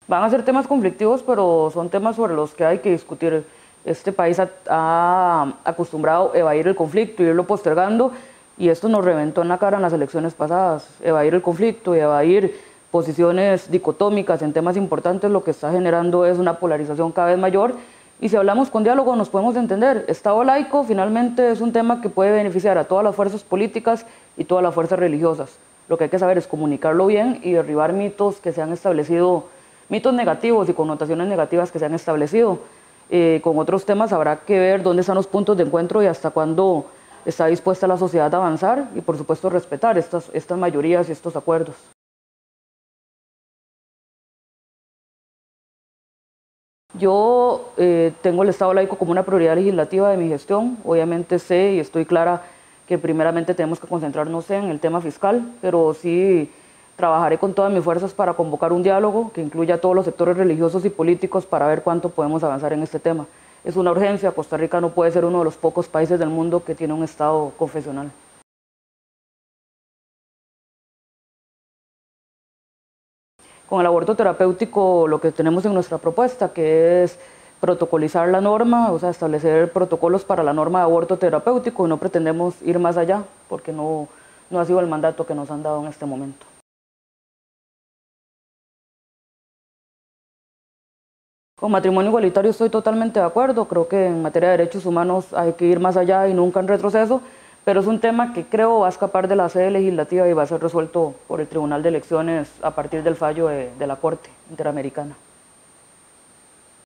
Van a ser temas conflictivos, pero son temas sobre los que hay que discutir. Este país ha acostumbrado a evadir el conflicto, irlo postergando, y esto nos reventó en la cara en las elecciones pasadas. Evadir el conflicto y evadir posiciones dicotómicas en temas importantes lo que está generando es una polarización cada vez mayor, y si hablamos con diálogo nos podemos entender. Estado laico finalmente es un tema que puede beneficiar a todas las fuerzas políticas y todas las fuerzas religiosas. Lo que hay que saber es comunicarlo bien y derribar mitos que se han establecido, mitos negativos y connotaciones negativas que se han establecido. Con otros temas habrá que ver dónde están los puntos de encuentro y hasta cuándo está dispuesta la sociedad a avanzar y por supuesto respetar estas mayorías y estos acuerdos. Yo tengo el Estado laico como una prioridad legislativa de mi gestión. Obviamente sé y estoy clara que primeramente tenemos que concentrarnos en el tema fiscal, pero sí trabajaré con todas mis fuerzas para convocar un diálogo que incluya a todos los sectores religiosos y políticos para ver cuánto podemos avanzar en este tema. Es una urgencia. Costa Rica no puede ser uno de los pocos países del mundo que tiene un Estado confesional. Con el aborto terapéutico lo que tenemos en nuestra propuesta, que es protocolizar la norma, o sea, establecer protocolos para la norma de aborto terapéutico, y no pretendemos ir más allá porque no ha sido el mandato que nos han dado en este momento. Con matrimonio igualitario estoy totalmente de acuerdo. Creo que en materia de derechos humanos hay que ir más allá y nunca en retroceso, pero es un tema que creo va a escapar de la sede legislativa y va a ser resuelto por el Tribunal de Elecciones a partir del fallo de la Corte Interamericana.